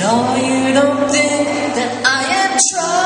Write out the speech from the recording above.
No, you don't think that I am trying.